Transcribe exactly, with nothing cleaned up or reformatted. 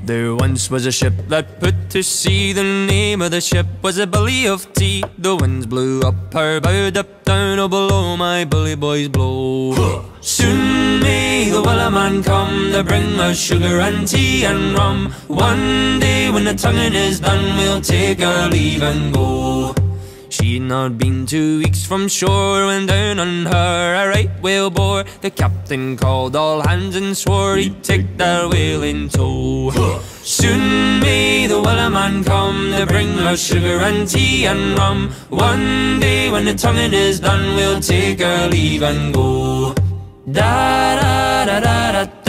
There once was a ship that put to sea. The name of the ship was a Billy of Tea. The winds blew up her bow, up down, oh below my bully boys blow. Soon may the Wellerman come to bring us sugar and tea and rum. One day when the tonguing is done, we'll take our leave and go. She'd not been two weeks from shore when down on her a right whale bore. The captain called all hands and swore he'd take that whale in tow. Soon may the Wellerman come to bring us sugar and tea and rum. One day when the tonguing is done, we'll take our leave and go. Da da da da da.